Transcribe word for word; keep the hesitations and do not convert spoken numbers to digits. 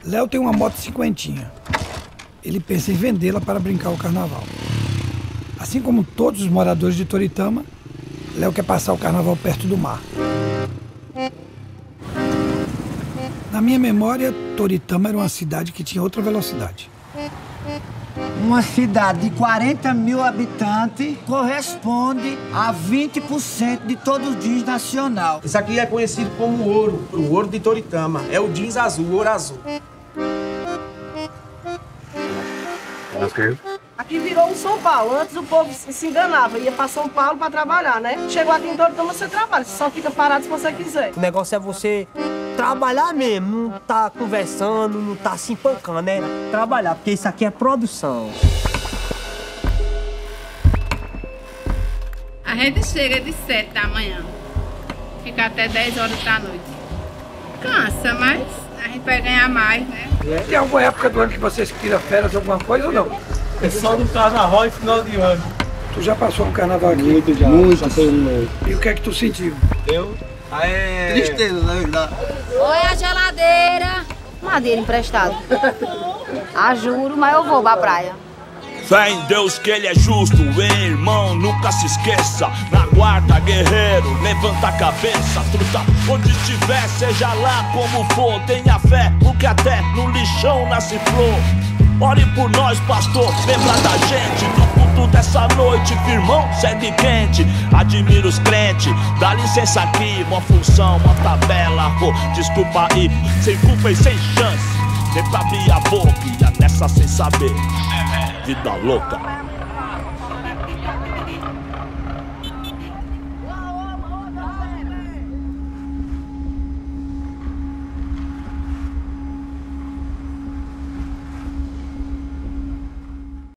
Léo tem uma moto cinquentinha. Ele pensa em vendê-la para brincar o carnaval. Assim como todos os moradores de Toritama, Léo quer passar o carnaval perto do mar. Na minha memória, Toritama era uma cidade que tinha outra velocidade. Uma cidade de quarenta mil habitantes corresponde a vinte por cento de todo o jeans nacional. Isso aqui é conhecido como ouro, o ouro de Toritama. É o jeans azul, o ouro azul. Aqui virou um São Paulo. Antes o povo se enganava, ia para São Paulo para trabalhar, né? Chegou aqui em Toritama, você trabalha, você só fica parado se você quiser. O negócio é você trabalhar mesmo, não tá conversando, não tá se espancando, né? Trabalhar, porque isso aqui é produção. A gente chega de sete da manhã, fica até dez horas da noite. Cansa, mas a gente vai ganhar mais, né? Tem alguma época do ano que vocês tiram férias, alguma coisa ou não? É só no carnaval e final de ano. Tu já passou um carnaval aqui? Muito já. Muito. Já foi um... E o que é que tu sentiu? Eu? É... Tristeza, na verdade. Oi, a geladeira. Madeira emprestada. Ah, juro, mas eu vou pra praia. Fé em Deus que ele é justo, hein, irmão, nunca se esqueça. Na guarda, guerreiro, levanta a cabeça, truta. Onde estiver, seja lá como for, tenha fé, porque até no lixão nasce flor. Ore por nós, pastor, lembra da gente do culto dessa noite, firmão, segue quente. Admiro os crentes, dá licença aqui, uma função, uma tabela, pô, desculpa aí, sem culpa e sem chance. Nem pra abrir a boca, ia nessa sem saber. Vida louca.